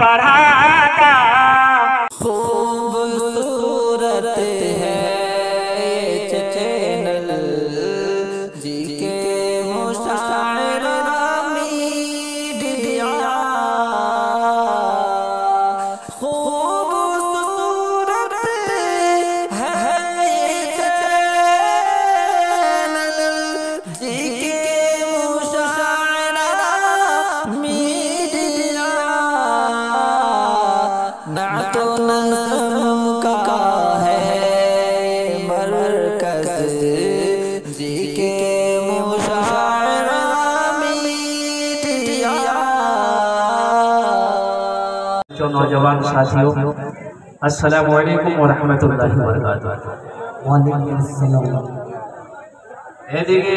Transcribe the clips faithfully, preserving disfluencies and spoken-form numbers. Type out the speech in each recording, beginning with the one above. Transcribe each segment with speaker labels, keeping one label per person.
Speaker 1: पढ़ागा।
Speaker 2: खूबसूरत है चैनल जी के मुशायरा मीडिया, खूबसूरत है चैनल जी के मुशायरा मीडिया, ना तो नज़म का है मरकज़ जी के मुशायरा मीडिया।
Speaker 1: जो नौजवान साथियों, अस्सलामु अलैकुम व रहमतुल्लाहि व बरकातुहू।
Speaker 2: वालेकुम अस्सलाम।
Speaker 1: এই দিকে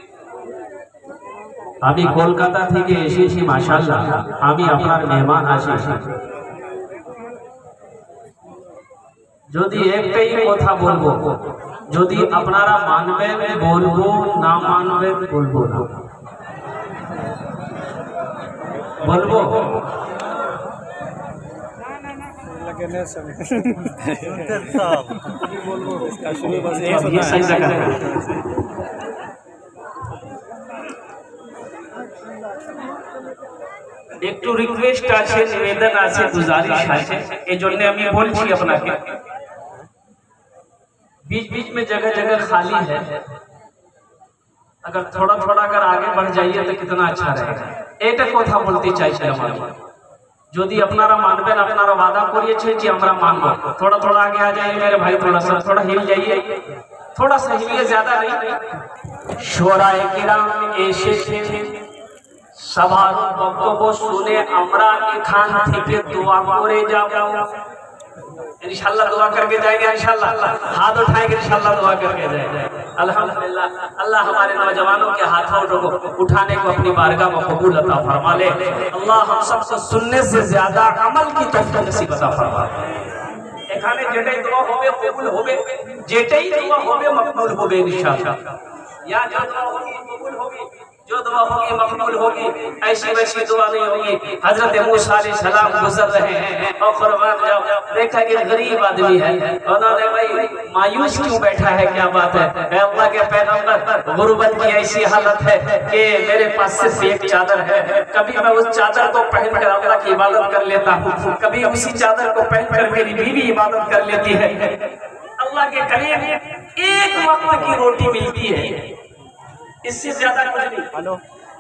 Speaker 1: আমি কলকাতা থেকে এসেছি, মাশাআল্লাহ আমি আপনার মেহমান আছি। যদি একটাই কথা বলবো, যদি আপনারা মানবেন বলবো, না মানবেন বলবো না। বলবো একটু রিকোয়েস্ট আছে, নিবেদন আছে, গুজারিশ আছে, এই জন্য আমি বলছি আপনাকে। बीच बीच में जगह जगह खाली है, अगर थोड़ा थोड़ा अगर आगे बढ़ जाइए तो कितना अच्छा रहेगा। एक কথা বলতে চাইছিলাম আমি, যদি আপনারা মানবেন, আপনারা वादा করিয়েছেন যে আমরা মানব। थोड़ा थोड़ा आगे आ जाइए मेरे भाई, थोड़ा सा थोड़ा हिल जाइए, थोड़ा सा हिलिए, ज्यादा नहीं। শোরায়ে কিরাম এসেছে, সবার বক্তব্য শুনে আমরা এখান থেকে দোয়া করে যাব। इंशाल्लाह दुआ करके जाएंगे, इंशाल्लाह हाथ उठाएंगे, इंशाल्लाह दुआ करके जाएंगे। अल्हम्दुलिल्लाह, अल्लाह हमारे नौजवानों के हाथों को उठाने को अपनी बारगाह में कबूल अता फरमा ले। अल्लाह हम सबको सुनने से ज्यादा अमल की तौफीक नसीब अता फरमा। এখানে যেটাই দোয়া হবে কবুল হবে, যেটাই দোয়া হবে মকবুল হবে इंशाल्लाह। या जो दुआ होगी कबूल होगी, जो दुआ होगी मकबूल होगी, ऐसी वैसी दुआ नहीं होगी। हजरत मूसा अलैहि सलाम गुजर रहे हैं और कुर्बान जाओ, देखा कि गरीब आदमी है, उन्होंने भाई मायूस क्यों बैठा है, क्या बात है? अल्लाह के पैगंबर, गुर्बत की ऐसी हालत है कि मेरे पास सिर्फ एक चादर है, कभी मैं उस चादर को पहनकर अल्लाह की इबादत कर लेता हूँ, कभी उसी चादर को पहनकर मेरी बीवी इबादत कर लेती है। अल्लाह के करीब एक वक्त की रोटी मिलती है, इससे ज्यादा कुछ नहीं। हेलो,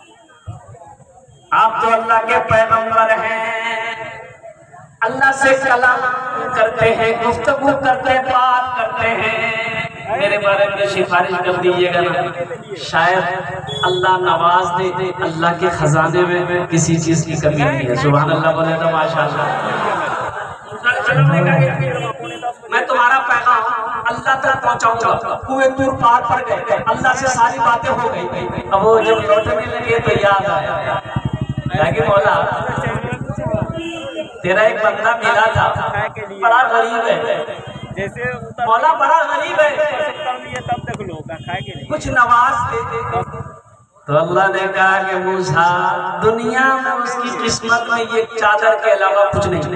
Speaker 1: आप तो अल्लाह के पैगंबर हैं, अल्लाह से कलाम करते हैं, गुफ्तगू करते हैं, बात करते हैं। मेरे बारे में सिफारिश कर दीजिएगा ना, शायद अल्लाह नवाज दे, अल्लाह के खजाने में किसी चीज की कमी नहीं है। सुभान अल्लाह बोले तो माशाअल्लाह। मैं तुम्हारा पैगाम अल्लाह तक पहुंचाऊंगा। कुएं तूर पार पर गए, अल्लाह से सारी बातें हो गई। अब वो जब लौटने लगे तो याद आया कि मौला तेरा एक बंदा मिला था, बड़ा गरीब है, मौला बड़ा गरीब है, कुछ नवाज दे दे। तो अल्लाह ने कहा कि मूसा, दुनिया में उसकी किस्मत में ये चादर के अलावा कुछ नहीं।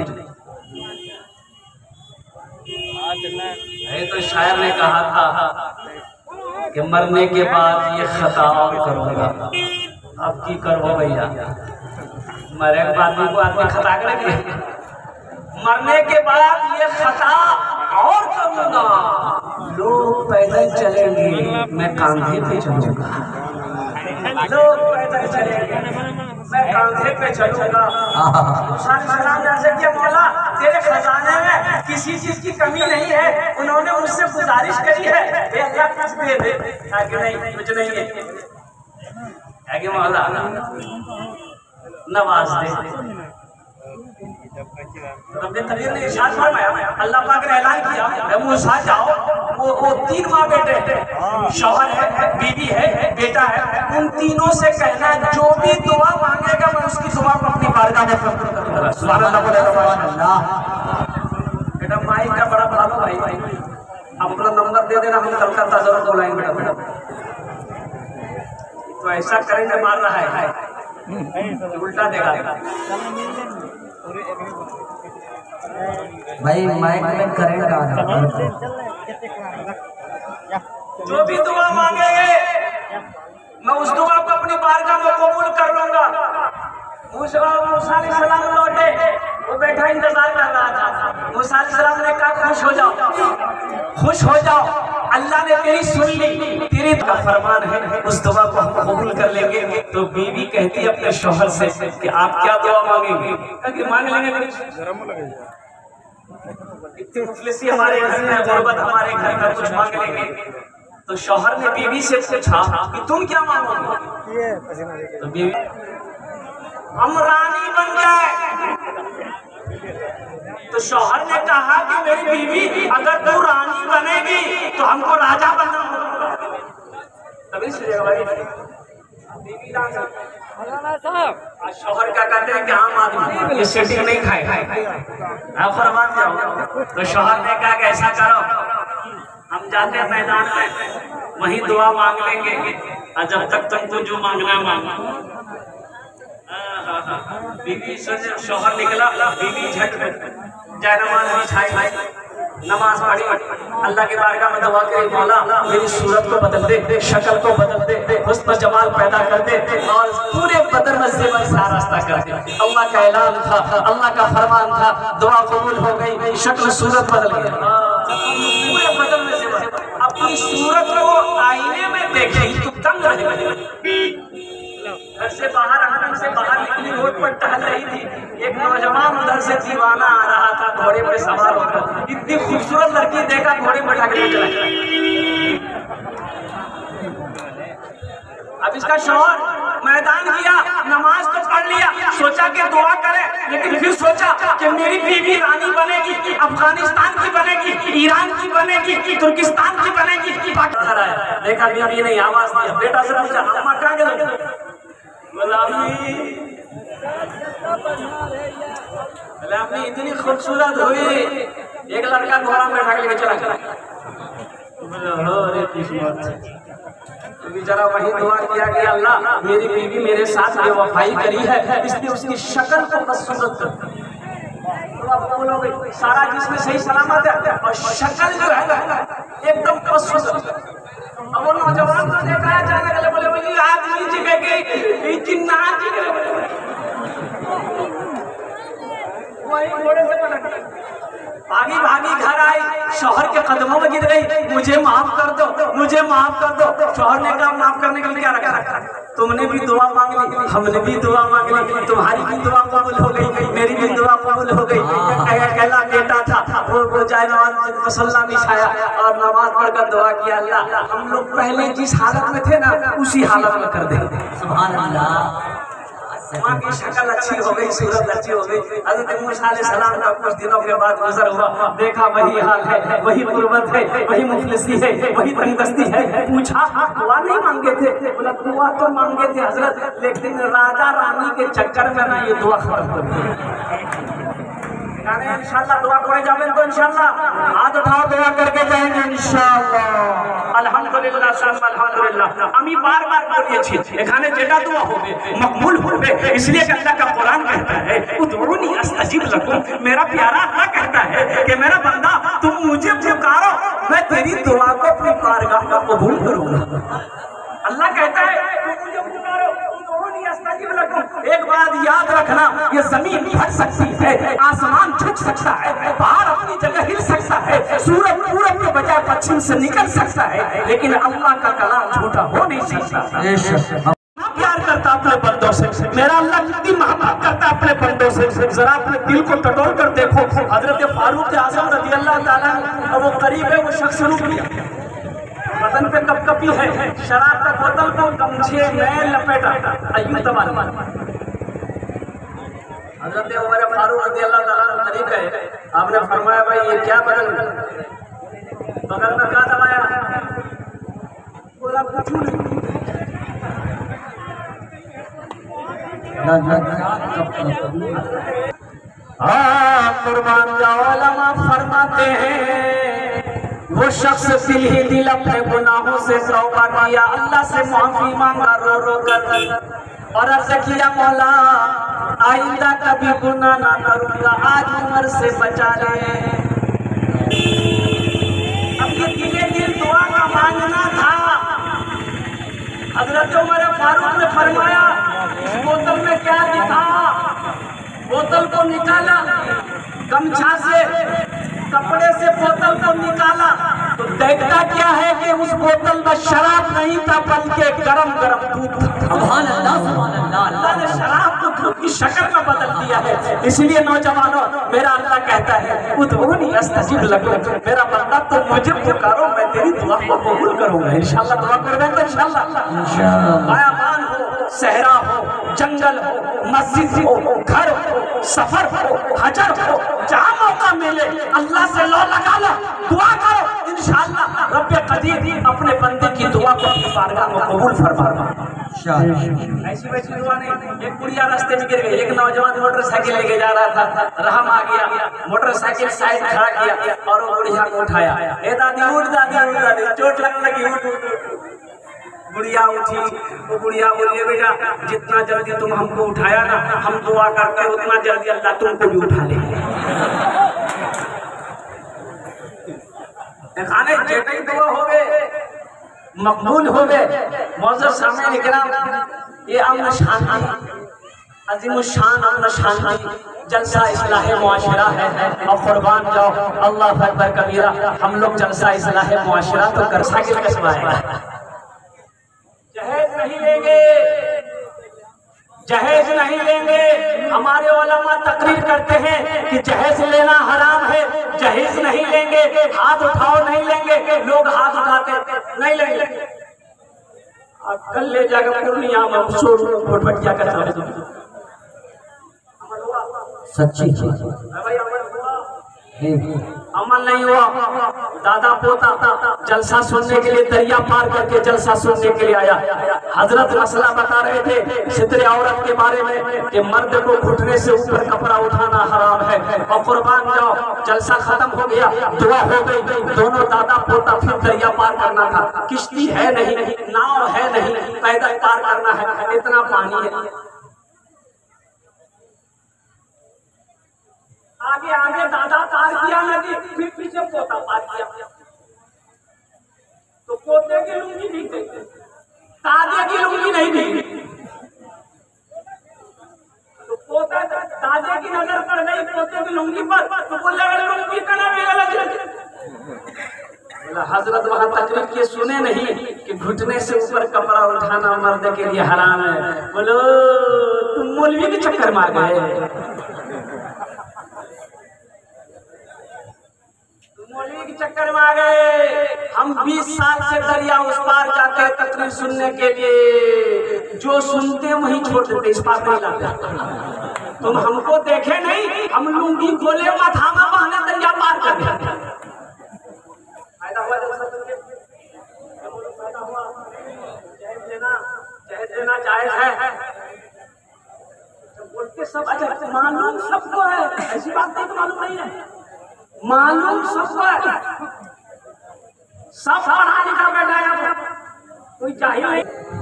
Speaker 1: ये तो शायर ने कहा था कि मरने के बाद ये खता और करूंगा। अब की करो भैया, मरे के बाद को आदमी खता करेंगे, मरने के बाद ये खता और करूंगा। लोग पैदल चलेंगे, मैं कांधे पे चलूंगा। लोग पैदल चलेंगे, मैं कांधे पे चलूंगा। मौला तेरे खजाने में किसी चीज की कमी नहीं है, उन्होंने मुझसे गुजारिश करी है अल्लाह कुछ दे दे। आगे नहीं, कुछ नहीं है, आगे मौला नवाज दे। अल्लाह पाक ने ऐलान किया, मूसा जाओ, वो वो तीन माँ बेटे, शौहर है, बीवी है, बेटा है, उन तीनों से कहना जो भी दुआ मांगेगा मैं उसकी दुआ को अपनी बारगाह में कबूल करूंगा। सुभान अल्लाह बोले तो माशाअल्लाह। बेटा माइक का बड़ा भालो भाई, अपना नंबर दे देना, हम कलकत्ता जरूर बुलाएंगे बेटा। तो ऐसा करेंगे, मार रहा है उल्टा देगा।
Speaker 2: भाई माइक में करंट आ रहा है।
Speaker 1: जो भी दुआ मांगेंगे मैं उस दुआ को अपनी बारगाह में कबूल कर लूंगा। मूसा अलैहिस्सलाम लौटे, वो बैठा इंतजार कर रहा था। मूसा अलैहिस्सलाम ने कहा खुश हो जाओ, खुश हो जाओ, अल्लाह ने तेरी सुन ली, तेरी का फरमान है, उस दुआ को हम कबूल कर लेंगे। तो बीवी कहती है अपने शौहर से कि आप क्या दुआ मांगेंगे? कि मांग लेंगे इतनी हमारे घर में गुर्बत, हमारे घर में कुछ मांग लेंगे। तो शौहर ने बीवी से पूछा कि तुम क्या मांगोगे? तो बीवी हम रानी बन जाए। तो शौहर ने कहा कि मेरी बीवी अगर तू रानी बनेगी तो हमको राजा बनना होगा। तभी शौहर क्या कहते हैं कि आम आदमी ये सेटिंग नहीं खाए, आप फरमान जाओ। तो शौहर ने कहा कि ऐसा करो, हम जाते हैं मैदान में, वहीं दुआ मांग लेंगे और जब तक तुमको जो मांगना मांगो। बीवी से शौहर निकला, बीवी झट जाए नमाज बिछाई, नमाज पढ़ी, अल्लाह के बारगाह में दुआ करी, मौला मेरी सूरत को बदल दे, शक्ल को बदल दे, हुस्न जमाल पैदा कर दे और पूरे बदन में से सारा रास्ता कर दे। अल्लाह का ऐलान था, अल्लाह का फरमान था, दुआ कबूल हो गई, शक्ल सूरत बदल गई, पूरे बदन में से अपनी सूरत को आईने में देखेगी तो तंग रहेगी। घर से बाहर आंगन से बाहर निकली, रोड पर टहल रही थी, एक नौजवान उधर से दीवाना आ रहा था घोड़े पर सवार होकर। इतनी खूबसूरत लड़की देखा, घोड़े पर ढाके चला गया। अब इसका शौहर मैदान किया, नमाज तो पढ़ लिया, सोचा कि दुआ करे, लेकिन फिर सोचा कि मेरी बीवी रानी बनेगी, अफगानिस्तान की बनेगी, ईरान की बनेगी, तुर्किस्तान की बनेगी। देखा बीवी नहीं, आवाज दिया, बेटा से पूछा अम्मा कहाँ गए? गुलामी इतनी खूबसूरत हुई, एक लड़का घोड़ा में बैठा लेके चला चला बेचारा वही दुआ किया कि अल्लाह मेरी बीवी मेरे साथ बेवफाई करी है, इसलिए उसकी शक्ल को बदसूरत कर। सारा जिस्म सही सलामत है और शक्ल जो है एकदम बदसूरत। अब वो नौजवान को देखा जाने लगे, बोले बोले आदमी जगह के जिन्नात वही घोड़े से पलट भागी भागी घर आई, शौहर के कदमों में गिर गई, मुझे माफ कर दो, मुझे माफ कर दो। शौहर ने कहा माफ करने के लिए क्या रखा रखा, तुमने भी दुआ मांग ली, हमने भी दुआ मांग ली, तुम्हारी भी दुआ कबूल हो गई, मेरी भी दुआ कबूल हो गई। अकेला बेटा था, वो वो जाए नमाज मसल्ला बिछाया और नमाज पढ़कर दुआ किया, अल्लाह हम लोग पहले जिस हालत में थे ना उसी हालत में कर दे। सुभान अल्लाह। माँ की शक्ल अच्छी हो गई, सूरत अच्छी हो गई। हज़रत मूसा अलैहिस्सलाम का कुछ दिनों के बाद गुजर हुआ, देखा वही हाल है, वही गुर्बत है, वही मुफलिसी है, वही तंगदस्ती है। पूछा दुआ नहीं मांगे थे? बोला दुआ तो मांगे थे हजरत, लेकिन राजा रानी के चक्कर में ना ये दुआ खत्म कर दी। इंशाअल्लाह दुआ करे जावे तो इंशाअल्लाह हाथ उठाओ, दुआ करके जाएंगे इंशाअल्लाह। अल्हम्दुलिल्लाह सब अल्हम्दुलिल्लाह। আমি বারবার বলেছি এখানে যেটা দোয়া হবে মকবুল হবে, इसलिए कि अल्लाह का कुरान कहता है उदउनी अस्तजिब लकुम, मेरा प्यारा अल्लाह कहता है कि मेरा बंदा तुम मुझे पुकारो, मैं तेरी दुआ को अपनी बारगाह में कबूल करूंगा। अल्लाह कहता है तुम मुझे पुकारो, उदउनी अस्तजिब लकुम। एक बात याद रखना, ये जमीन फट सकती है, आसमान झुक सकता है, पहाड़ अपनी जगह हिल सकता है, सूरज पूरब के बजाय पश्चिम से निकल सकता है, लेकिन अल्लाह का कलाम झूठा हो नहीं सकता। प्यार करता अपने बंदों से, मेरा अल्लाह कितनी मोहब्बत करता अपने बंदों से। जरा अपने दिल को टटोल कर देखो, हजरत फारूक आजम रज़ी अल्लाह ताला अन्हु, वो करीब है, वो शख्स रुक गया, बदन पे कपकपी है, शराब का बोतल को गमछे में लपेटा, अयूं तबाल। हजरत उमर फारूक रज़ी अल्लाह ताला अन्हु करीब गए, आपने फरमाया भाई ये क्या बदल बगल में क्या दबाया? बोला कुछ नहीं। हाँ कुर्बान जाओ, उलमा फरमाते हैं वो शख्स दिल ही दिल अपने गुनाहों से तौबा किया, अल्लाह से माफी मांगा रो रो कर, और अर्ज किया मौला आइंदा कभी गुनाह ना करूंगा, आज उम्र से बचा ले। अब ये दिले दिल दुआ का मांगना था। हजरत उमर फारूक ने फरमाया इस बोतल में क्या दिखा? बोतल को निकाला, गमछा से कपड़े से बोतल को निकाला तो देखता क्या है कि उस बोतल में शराब नहीं था बल्कि गरम गरम दूध था। सुभान अल्लाह, सुभान अल्लाह। अल्लाह ने शराब को दूध की शक्ल में बदल दिया है। इसलिए नौजवानों, मेरा अल्लाह कहता है उदऊनी अस्तजिब लकुम, मेरा बंदा तो मुझे पुकारो मैं तेरी दुआ को कबूल करूंगा। इंशाअल्लाह दुआ कर रहे हैं तो इंशाअल्लाह इंशाअल्लाह। बयाबान हो, सहरा हो, जंगल हो, मस्जिद हो, घर हो, सफर हो, हजर हो, जहाँ मौका मिले अल्लाह से लो लगा लो, दुआ करो, इंशाअल्लाह रब्बे कदीर अपने बंदे की दुआ को अपनी बारगाह में कबूल फरमाएगा। ऐसी वैसी दुआ नहीं। एक बुढ़िया रास्ते में गिर गई, एक नौजवान मोटरसाइकिल लेके जा रहा था, रहम आ गया, मोटरसाइकिल साइड खड़ा किया और वो बुढ़िया को उठाया। ए दादी उठ, दादी उठ, दादी चोट लगने लगी, उठ उठ। बुढ़िया उठी, वो बुढ़िया बोलिए बेटा जितना जल्दी तुम हमको उठाया ना, हम दुआ करते हैं उतना जल्दी अल्लाह तुमको भी उठा ले। खाने जेटे दुआ हो गए, मकबूल हो गए। मौजूद सामने निकला ये अमन शांति, अजीम शान अमन शांति जलसा इस्लाह मुआशरा है। और कुर्बान जाओ अल्लाह अकबर कबीरा, हम लोग जलसा इस्लाह मुआशरा तो कर साकिल कसवाएगा। जहेज नहीं लेंगे, जहेज नहीं लेंगे। हमारे उलमा तकरीर करते हैं कि जहेज लेना हराम है, जहेज नहीं लेंगे। हाथ उठाओ, नहीं लेंगे। लोग हाथ उठाते नहीं लेंगे। कल ले जाकर पूर्णिया में भटभटिया कर
Speaker 2: सच्ची
Speaker 1: अमल नहीं हुआ। दादा पोता जलसा सुनने के लिए दरिया पार करके जलसा सुनने के लिए आया। हजरत मसला बता रहे थे सितरे औरत के बारे में कि मर्द को घुटने से ऊपर कपड़ा उठाना हराम है। और कुर्बान जाओ जलसा खत्म हो गया, दुआ हो गई, दोनों दादा पोता फिर दरिया पार करना था। किश्ती है नहीं, नाव है नहीं, पैदल पार करना है, इतना पानी है। आगे आगे दादा पार किया नदी, फिर पीछे पोता पार किया। तो पोते की लुंगी दिख गई, दादे की लुंगी नहीं दिखी। तो पोता दादे की नजर पड़ गई पोते की लुंगी पर, तो बोले लुंगी का ना मेरा लग। हजरत वहां तकरीर के सुने नहीं कि घुटने से ऊपर कपड़ा उठाना मर्द के लिए हराम है। बोलो तुम मौलवी के चक्कर मार गए, मौलवी के चक्कर में आ गए। हम बीस साल से दरिया उस पार जाते हैं तकरीर सुनने के लिए, जो सुनते वही छोड़ देते, इस पार नहीं लाते। तुम हमको देखे नहीं, हम लुंगी खोले माथामा बहाने दरिया पार कर गए। फायदा हुआ फायदा हुआ। जहेज लेना जहेज लेना जायज है। बोलते सब अच्छा मालूम सबको है, ऐसी बात नहीं तो मालूम नहीं है, मालूम सबको है। सब पढ़ा लिखा बैठा है, कोई चाहिए नहीं।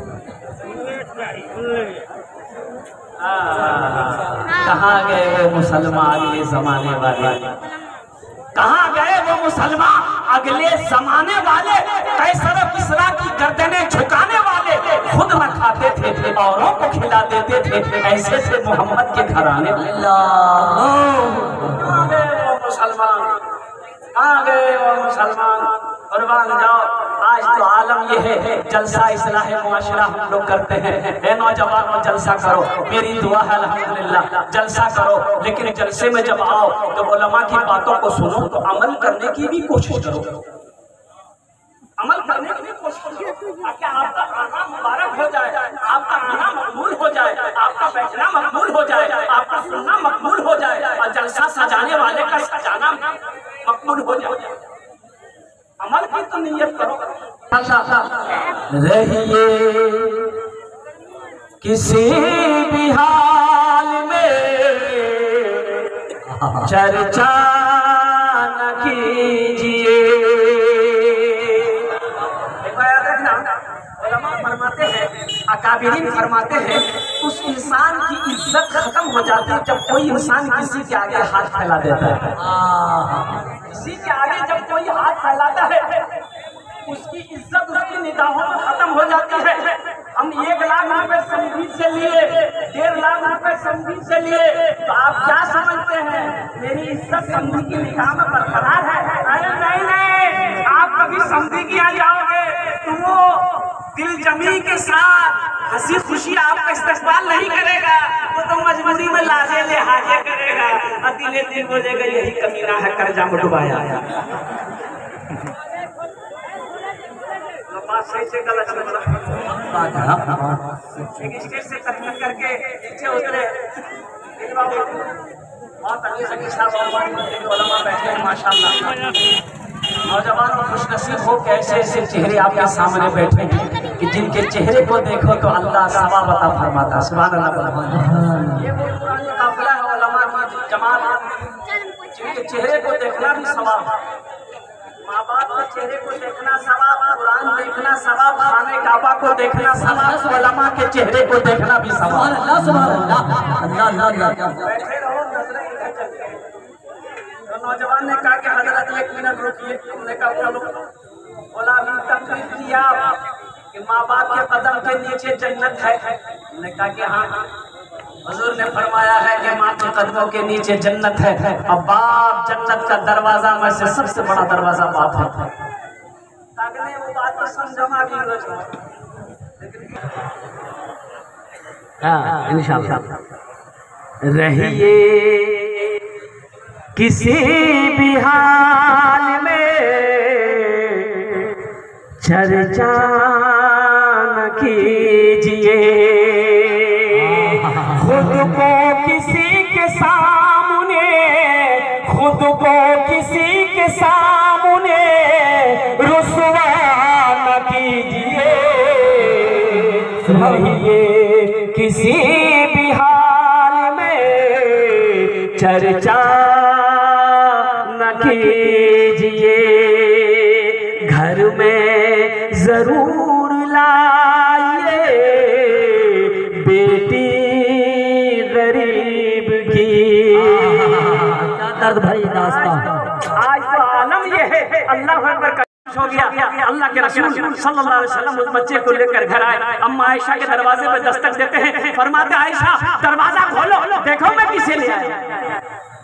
Speaker 1: कहाँ गए वो मुसलमान अगले जमाने वाले, कहाँ गए वो मुसलमान अगले जमाने वाले। कैसर किसरा की गर्दनें झुकाने वाले, खुद न खाते थे औरों को खिला देते थे, ऐसे थे मोहम्मद के घराने। मुसलमान कहाँ गए वो मुसलमान? कुर्बान जाओ। आज तो आलम ये है जलसा इस्लाह मुआशरा हम लोग करते हैं। ए नौजवानों जलसा करो, मेरी दुआ है अल्हम्दुलिल्लाह जलसा करो। लेकिन जलसे में जब आओ तो उलमा की बातों को सुनो, तो अमल करने की भी कोशिश करो, अमल करने की भी कोशिश करो ताकि आपका आना मुबारक हो जाए, आपका आना मकबूल हो जाए, आपका बैठना मकबूल हो जाए, आपका सुनना मकबूल हो जाए और जलसा सजाने वाले का सजाना मकबूल हो जाए। अमल की तो नियत करो। रहिए किसी भी हाल में चर्चा न कीजिए। फरमाते हैं अकाबिरीन फरमाते हैं उस इंसान की इज्जत खत्म हो जाती है जब कोई इंसान किसी के आगे हाथ फैला देता है। किसी के आगे जब कोई हाथ फैलाता है उसकी इज्जत उसकी निगाहों में खत्म हो जाती है। हम एक लाख रुपए संगीत से लिए, डेढ़ लाख रुपए संगीत से लिए, तो आप क्या समझते हैं मेरी इज्जत संगीत की निगाह में बरकरार है? अरे नहीं नहीं, आप कभी समझी किया जाओगे तो वो दिल जमी के साथ हंसी खुशी आपका इस्तेमाल नहीं करेगा, वो तो मजबूरी में लाजे लिहाजे करेगा और दिले दिन बोलेगा यही कमीना है कर्जा में डुबाया। सही से गलत स्टेज से तकलीफ करके नीचे उतरे, बहुत बैठे हैं माशाल्लाह। नौजवान और खुशनसीब हो के ऐसे ऐसे चेहरे आपके सामने बैठे हैं कि जिनके चेहरे को देखो तो अल्लाह सवाब अता फरमाता। सुभान अल्लाह। ये वो पुरानी काफिला है उलमा की जमात, जिनके चेहरे को देखना भी सवाब, माँ बाप के चेहरे को देखना सवाब, कुरान देखना सवाब, खाने काबा को देखना सवाब, उलमा के चेहरे को देखना भी सवाब। बैठे रहो, तो नौजवान ने कहा कि हजरत एक मिनट रुकिए। हमने कहा चलो। बोला अभी तकलीफ किया कि माँ बाप के कदम के नीचे जन्नत है। हमने कहा कि हाँ, हुजूर ने फरमाया है कि माँ के कदमों के नीचे जन्नत है। अब बाप जन्नत का दरवाजा में से सबसे बड़ा दरवाजा बाप है। ताकि वो बात को समझना भी हो। हाँ इंशाअल्लाह। रहिए किसी भी हाल में चर्चा न कीजिए, खुद को किसी के सामने, खुद को किसी के सामने रुसवा न कीजिए। रहिए किसी भी हाल में चर्चा न कीजिए, घर में जरूर लाइए बेटी गरीब की। क्या दर्द भरी दास्तान। आज तो आलम ये है, अल्लाह अकबर का हो गया। अल्लाह के रसूल सल्लल्लाहु अलैहि वसल्लम उस बच्चे को लेकर घर आए। अम्मा आयशा के दरवाजे पर दस्तक देते हैं, फरमाते आयशा दरवाजा खोलो, देखो मैं किसे ले आया।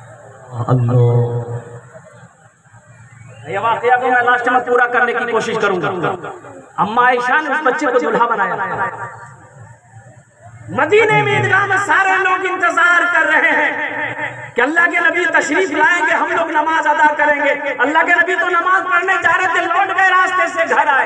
Speaker 1: ये वाकया को मैं लास्ट में पूरा करने की कोशिश करूंगा। अम्मा आयशा ने उस बच्चे को दूल्हा बनाया। मदीने में ईदगाह में सारे लोग इंतजार कर रहे हैं कि अल्लाह के नबी तशरीफ लाएंगे, हम लोग नमाज अदा करेंगे। अल्लाह के नबी तो नमाज पढ़ने जा रहे थे, लौट गए रास्ते से घर आए।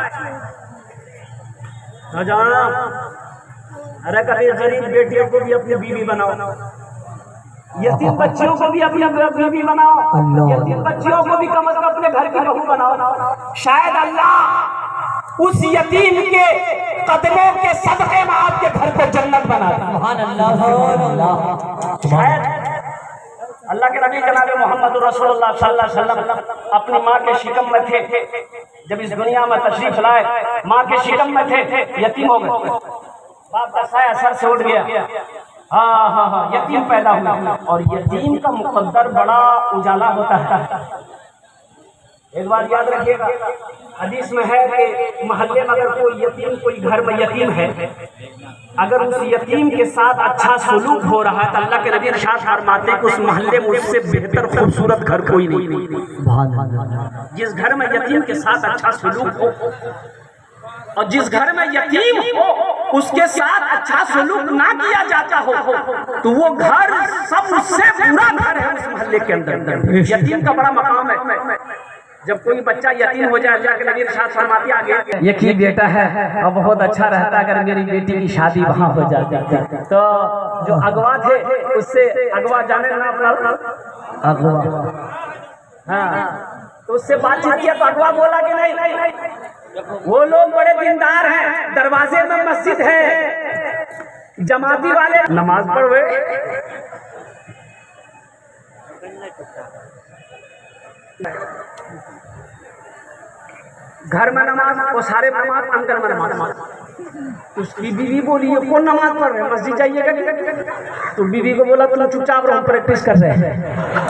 Speaker 1: अरे कभी गरीब बेटियों को भी अपनी बीवी बनाओ, यतीम बच्चियों को भी अपनी बीवी बनाओ, यतीम बच्चियों को भी कम अज कम अपने घर की बहू बनाओ। शायद अल्लाह उस यतीम के कदमों के सदक़े में आपके घर को जन्नत बना दे। सुभान अल्लाह। शायद अल्लाह के नबी जनाब मोहम्मद रसूलुल्लाह सल्लल्लाहु अलैहि वसल्लम अपनी माँ के शिकम में थे, जब इस दुनिया में तशरीफ लाए माँ के शिकम में थे, यतीम हो गए, बाप का साया सर से उठ गया। हाँ हाँ हाँ, यतीम पैदा हुआ। और यतीम का मुकद्दर बड़ा उजाला होता है। एक बार याद रखिएगा, हदीस में है कि मोहल्ले में अगर कोई यतीम, कोई घर में यतीम है, अगर उस यतीम के साथ अच्छा सलूक हो रहा है तो अल्लाह के नबी इरशाद फरमाते हैं कि उस मोहल्ले में उससे बेहतर खूबसूरत घर कोई नहीं। जिस घर में यतीम के साथ अच्छा सलूक हो और जिस घर में यतीम हो उसके साथ अच्छा सलूक ना किया जाता हो तो वो घर सबसे बुरा घर है उस मोहल्ले के अंदर। यतीम का बड़ा मकाम है। जब कोई बच्चा यतीम हो जाए, जाके नबी इरशाद फरमाते आगे, एक ही बेटा है और बहुत अच्छा रहता अगर मेरी बेटी की शादी वहाँ हो जाती। तो जो अगवा थे उससे अगवा जाने ना अपना अगवा, हाँ, तो उससे बातचीत किया तो अगवा बोला कि नहीं, नहीं, नहीं। वो लोग बड़े दीनदार हैं, दरवाजे में मस्जिद है, जमाती वाले नमाज पढ़वे, घर में नमाज, वो सारे नमाज, अंदर में नमाज। उसकी बीवी बोली है कौन नमाज पढ़ रहे हैं, मस्जिद जाइएगा। तो बीवी को बोला तुम चुपचाप रहो, प्रैक्टिस कर रहे हैं।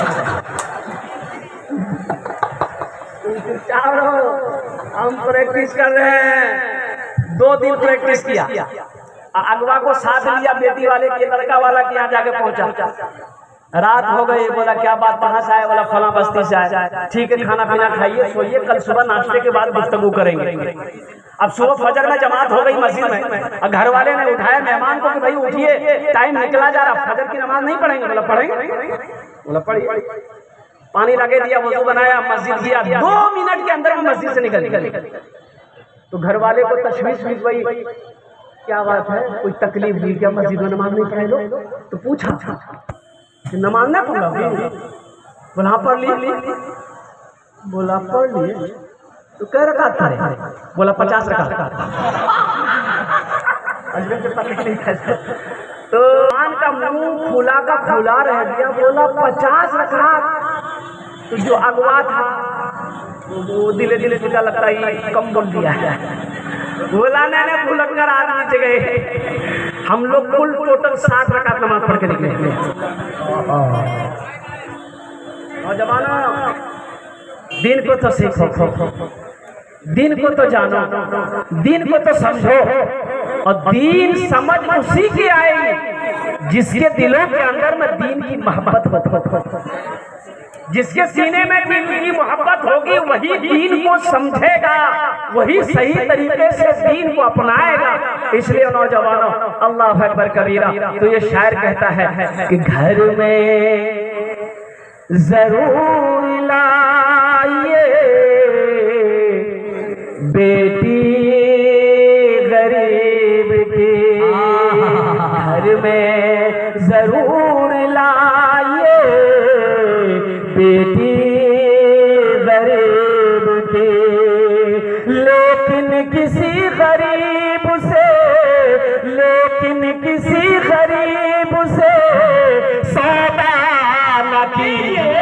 Speaker 1: तुम चुपचाप रहो, हम प्रैक्टिस कर रहे हैं। दो दिन प्रैक्टिस किया, अगवा को साथ लिया, बेटी वाले के लड़का वाला के यहाँ जाके पहुंचा। रात हो गई, बोला क्या बात, कहाँ से आए, बोला फला बस्ती से आए। ठीक है, खाना पीना खाइए, सोइए, कल सुबह नाश्ते के बाद गुफ्तगू करेंगे। अब सुबह फजर में जमात हो गई मस्जिद में, और घर वाले ने उठाया मेहमान को कि भाई उठिए, टाइम निकला जा रहा, फजर की नमाज नहीं पढ़ेंगे। बोला पढ़ेंगे, बोला पढ़िए। पानी लगे दिया, वजू बनाया, मस्जिद किया, दो मिनट के अंदर में मस्जिद से निकल निकल तो घर वाले को तशवीश हुई, भाई क्या बात है, कोई तकलीफ हुई क्या, मस्जिद में नमाज नहीं पढ़े लो? तो पूछा नमाज नहीं पढ़ा, बोला पढ़ ली, बोला पढ़ लिए। तो कह रखा था, बोला पचास रखा। तो मान का मुंह फूला का फूला रह गया, बोला पचास रखा। तो जो अगवा था वो दिले दिले सीधा लगता ही कम बोल दिया है। बोला मैंने भुलक कर आदमी गए, हम लोग कुल टोटल साठ रकात नमाज पढ़ के निकले। नौजवानों, दिन को तो सीखो, दिन को तो जानो, दिन को तो समझो, और दीन समझ उसी की आएगी जिसके दिलों के अंदर में दीन की मोहब्बत, जिसके सीने में दीन की मोहब्बत होगी वही दीन को समझेगा, वही सही तरीके से दीन को अपनाएगा। इसलिए नौजवानों, अल्लाह अकबर कबीरा। तो ये शायर कहता है कि घर में जरूर लाइए बेटी गरीब की, घर में जरूर लाइए बेटी गरीब की, लेकिन किसी गरीब से, लेकिन किसी गरीब से सौदा न कीजिए,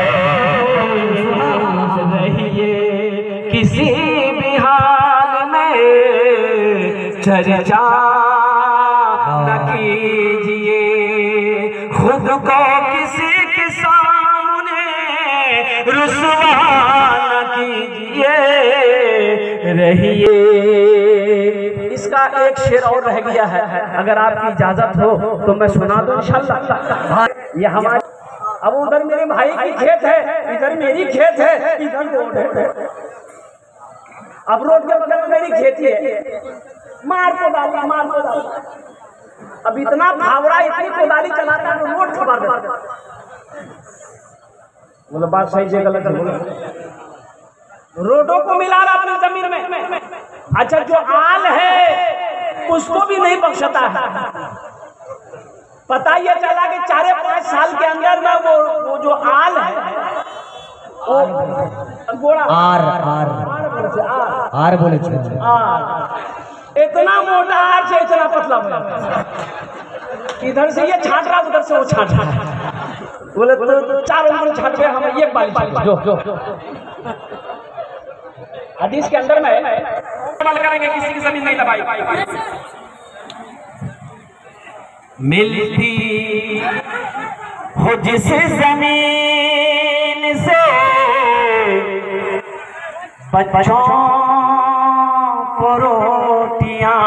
Speaker 1: रहिए किसी भी हाल में चर्चा न कीजिए, खुद को किसी के सामने रुसवा न कीजिए, रहिए। इसका एक शेर और रह गया है, अगर आपकी इजाजत हो तो मैं सुना दूं इंशाल्लाह। ये हमारे, अब उधर मेरे भाई की खेत है, इधर मेरी खेत है, इधर रोड है। अब रोड के बगल में मेरी खेती है, मार को डाली, मार को डाली। अब इतना फावड़ा, इतनी कोदाली चलाता है, रोड खबर देता। बोलो बात सही है गलत है? रोडों को मिला रहा अपनी जमीन में। अच्छा, जो आल है उसको भी नहीं बख्शता है। पता ये चला कि चार पांच साल के अंदर में वो वो जो आल है, वो
Speaker 2: आर आर आर बोले
Speaker 1: इतना मोटा आर से इतना पतला हो, इधर से ये छाट रहा, उधर से वो छाट रहा। बोले तो चार उंगली छाट पे हम एक बाल जो जो हदीस के अंदर में अमल करेंगे, किसी की जमीन नहीं दबाई। मिलती हो जिस जमीन से बच्चों को रोटियां,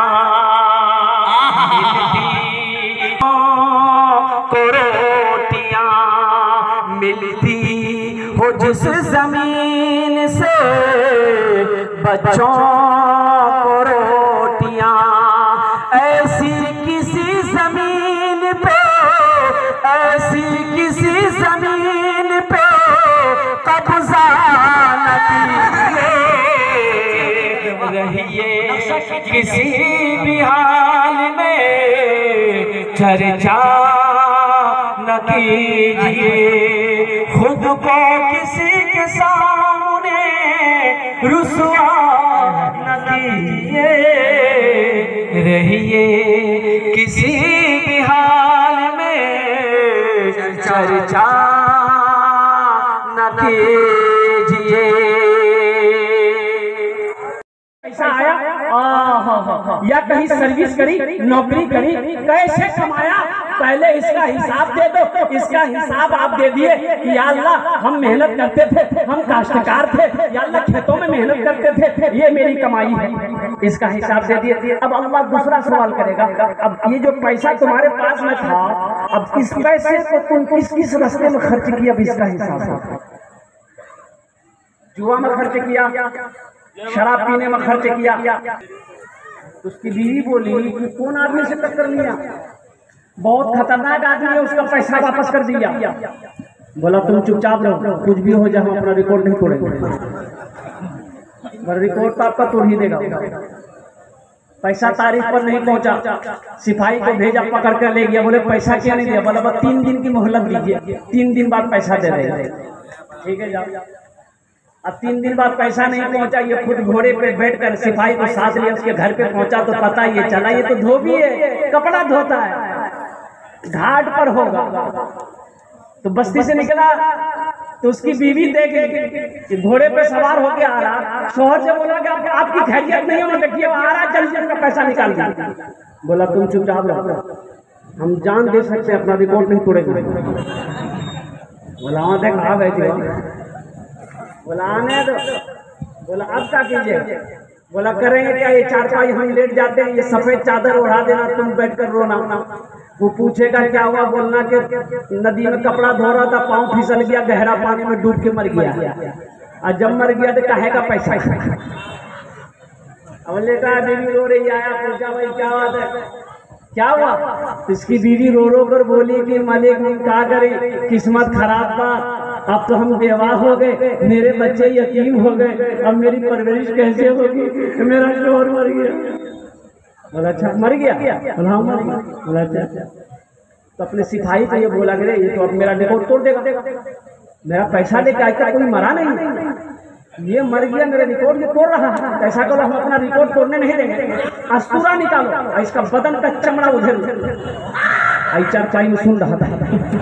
Speaker 1: मिलती को रोटियां, मिलती हो जिस जमीन से बच्चों को रोटियां, ऐसी किसी जमीन पे, ऐसी किसी जमीन पे कब्जा न कीजिए, रहिए किसी भी हाल में चर्चा न कीजिए, खुद को किसी के सामने रुसवा न कीजिए, रहिए किसी भी हाल में चर्चा न कीजिए।
Speaker 3: पैसा आया आ, या कहीं सर्विस करी, नौकरी करी, कैसे कमाया, पहले इसका हिसाब दे दो। इसका हिसाब आप दे दिए कि या अल्लाह हम मेहनत करते थे, हम काश्तकार थे, या अल्लाह खेतों में मेहनत करते थे, ये मेरी कमाई है, इसका हिसाब दे दिए। अब अल्लाह दूसरा सवाल करेगा, अब ये जो पैसा तुम्हारे पास में था, अब इस पैसे को तुम किस किस रास्ते में खर्च किया, अब इसका हिसाब दो। जुआ में खर्च किया, शराब पीने में खर्च किया। उसकी बीवी बोली कि कौन आदमी से टक्कर लिया, बहुत खतरनाक आदमी है, उसका पैसा वापस कर दिया। बोला तुम चुपचाप रहो, कुछ भी हो जाए हम अपना रिकॉर्ड नहीं तोड़ेंगे। रिकॉर्ड तो आपका तोड़ ही देगा। पैसा तारीख पर नहीं पहुंचा, सिपाही को भेजा, पकड़ कर ले गया। बोले पैसा क्या नहीं दिया? बोला बस तीन दिन की मोहलत दीजिए, तीन दिन बाद पैसा दे देंगे। ठीक है, जाओ। अब तीन दिन बाद पैसा नहीं पहुंचा, ये खुद घोड़े पे बैठकर सिपाही को साथ लिया, उसके घर पे पहुंचा तो पता ये चला ये तो धोबी है, कपड़ा धोता है, घाट पर होगा। तो बस्ती से निकला तो उसकी बीवी देख कि घोड़े पे सवार होके आ रहा, शोहर से बोला कि आप, आपकी खैरियत नहीं हो, देखिए आ रहा, जल्दी जल्दी का पैसा निकाल दिया। बोला तुम चुपचाप रहो, हम जान दे सकते अपना रिकॉर्ड नहीं तोड़ेंगे। बोला हाँ देख आ गए। बोला आने दो। बोला अब क्या कीजिए? बोला करेंगे क्या, ये चारपाई हम लेट जाते हैं, ये सफेद चादर ओढ़ा देना, तुम बैठकर रोना। वो पूछेगा क्या हुआ, बोलना कि नदी में कपड़ा धो रहा था, पाँव फिसल गया, गहरा पानी में डूब के मर गया, और जब मर गया तो कहे का पैसा। अब लेटा बीवी रो रही, आया पूछा भाई क्या बात है, क्या हुआ? इसकी बीवी रो रो कर बोली कि मालिक हम क्या करें, किस्मत खराब था, अब तो हम बेवाह हो गए, मेरे बच्चे यतीम हो गए, अब मेरी परवरिश कैसे होगी, मेरा शोहर मर गया। बोला अच्छा मर गया? बोला हाँ मर गया। बोला अच्छा, तो अपने सिपाही को ये बोला कि ये तो अब मेरा रिकॉर्ड तोड़ देगा, मेरा पैसा लेके आज तक कोई मरा नहीं, ये मर गया, मेरे रिकॉर्ड ये तोड़ रहा है, ऐसा करो हम अपना रिकॉर्ड तोड़ने नहीं देंगे, अस्तूरा निकालो, इसका बदन का चमड़ा उधर। आई चारपाई में सुन रहा था,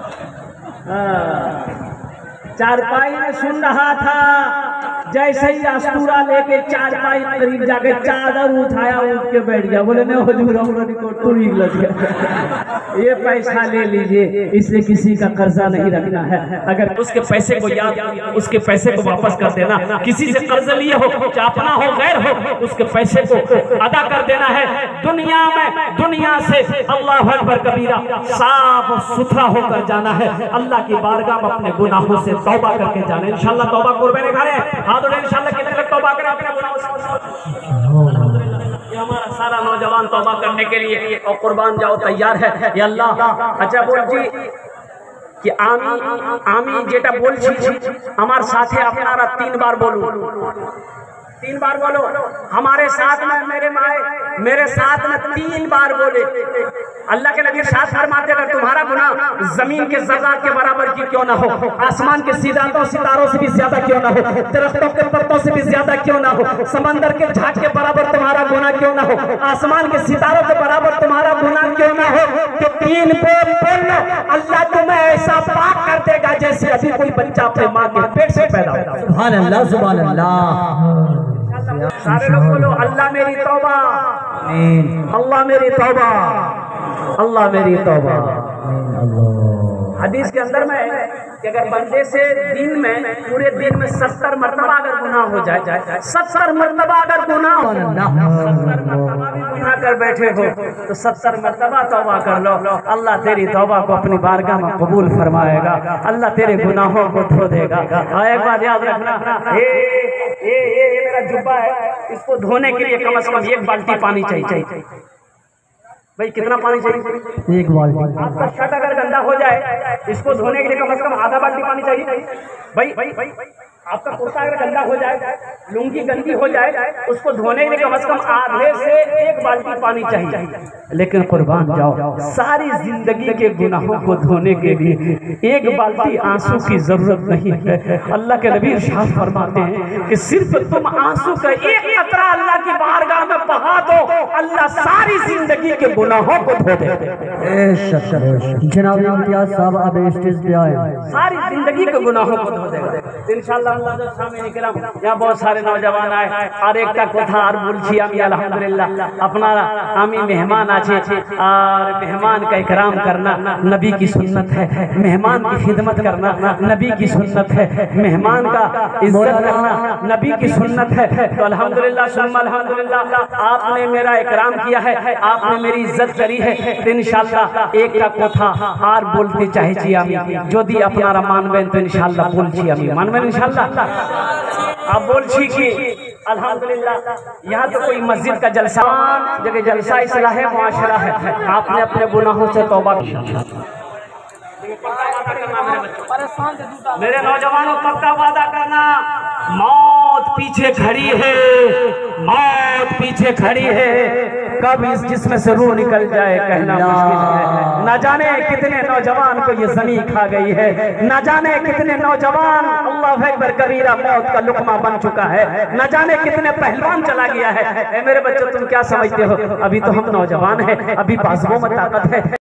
Speaker 3: चारपाई में सुन रहा था, जैसे ही अस्तूरा लेके चारपाई करीब जाके चादर उठाया, उठ के बैठ गया। बोले नहीं हुजूर हमरा रिकॉर्ड तोड़ लग गया, ये पैसा ले लीजिए, इससे किसी का कर्जा नहीं रखना है, अगर उसके पैसे को याद, उसके पैसे को वापस कर देना, किसी से कर्ज लिए हो, चाहे अपना हो गैर हो, उसके पैसे को अदा कर देना है। दुनिया में दुनिया से अल्लाह अकबर कबीरा साफ सुथरा होकर जाना है, अल्लाह की बारगाह में अपने गुनाहों से तौबा करके जाना है। इंशाल्लाह तौबा कुर्बानी खा रहे हैं, हाथ उठाए इंशाल्लाह कितने लोग तौबा करें अपने गुनाहों से। ये हमारा सारा नौजवान तौबा करने के लिए और कुर्बान जाओ तैयार है ये अल्लाह। अच्छा बोल जी कि आमी आमी जेटा बोल छी हमारे साथे अपनारा तीन बार बोलू, तीन बार बोलो हमारे साथ में, मेरे माए मेरे साथ में तीन बार बोले। अल्लाह के नबी साथ फरमाते अगर तुम्हारा गुनाह जमीन के ज़र्रात के बराबर की क्यों ना हो, आसमान के सितारों सितारों से भी ज्यादा क्यों ना हो, दरख्तों के पत्तों से भी ज्यादा क्यों ना हो, समंदर के झाग के बराबर तुम्हारा गुनाह क्यों ना हो, आसमान के सितारों के बराबर तुम्हारा गुनाह क्यों ना हो, तो तीन बोल बोल लो, अल्लाह तुम्हें ऐसा पाक कर देगा जैसे अभी कोई बच्चा अपने माँ के पेट से पैदा होता है।
Speaker 2: सुभान अल्लाह, सुभान अल्लाह।
Speaker 3: सारे लोग बोलो अल्लाह मेरी तौबा, अल्लाह मेरी तौबा, अल्लाह मेरी तौबा। हदीस के अंदर में कि अगर बंदे से दिन में पूरे दिन में सत्तर मरतबा अगर गुनाह हो जाए, सत्तर मरतबा अगर गुनाह हो, सत्तर मरतबा भी गुनाह कर बैठे हो तो सत्तर मरतबा तौबा कर लो, अल्लाह तेरी तौबा को अपनी बारगाह में कबूल फरमाएगा, अल्लाह तेरे गुनाहों को धो देगा। और एक बात याद रखना, ये ये ये मेरा जुब्बा है, इसको धोने के लिए कम से कम एक बाल्टी पानी चाहिए। भाई कितना पानी चाहिए?
Speaker 2: एक बाल्टी।
Speaker 3: आपका शर्ट अगर गंदा हो जाए, इसको धोने के लिए कम से कम आधा बाल्टी पानी चाहिए। भाई भाई आपका कुर्ता अगर गंदा हो जाए, लुंगी गंदी हो जाए, उसको धोने के लिए कम से कम आधे से एक बाल्टी पानी चाहिए। लेकिन कुर्बान जाओ, सारी जिंदगी के गुनाहों को धोने के लिए एक बाल्टी आंसू की जरूरत नहीं है। अल्लाह के नबी इरशाद फरमाते हैं कि सिर्फ तुम आंसू का एक कतरा अल्लाह की बारगाह में बहा दो, अल्लाह सारी जिंदगी के गुनाहों को धो दे।
Speaker 2: जनाब इम्तियाज साहब अब स्टेज पे आए,
Speaker 3: सारी जिंदगी के गुनाहों को धो देगा इंशाल्लाह। यहाँ बहुत सारे नौजवान आए और एक का কথা আর বলছি আমি আলহামদুলিল্লাহ আপনারা আমি मेहमान আছে और मेहमान का इकराम करना नबी की सुन्नत है, मेहमान की खिदमत करना नबी की सुन्नत है, मेहमान का इज्जत करना नबी की सुन्नत है। तो अल्हम्दुलिल्लाह सुम्मा अल्हम्दुलिल्लाह आपने मेरा इकराम किया है, आपने मेरी इज्जत करी है। तो इंशाल्लाह एक का কথা আর বলতে চাইছি আমি, যদি আপনারা মানবেন তো ইনশাআল্লাহ বলছি আমি, মানবেন ইনশাআল্লাহ। अब बोलছি কি अल्हम्दुलिल्लाह यहाँ तो कोई मस्जिद का जलसा जगह जलसा इस्लाह है मुआशरा है, आपने अपने गुनाहों से तौबा की। मेरे नौजवानों पक्का वादा करना, मौत पीछे खड़ी है, मौत पीछे खड़ी है, कब इस जिस्म से रूह निकल जाए कहना मुश्किल है। न जाने कितने नौजवान को ये जमीन खा गई है, न जाने कितने नौजवान अल्लाह अकबर कबीरा मौत का लुकमा बन चुका है, न जाने कितने पहलवान चला गया है। ए मेरे बच्चों तुम क्या समझते हो, अभी तो हम नौजवान हैं, अभी बाजुओं में ताकत है।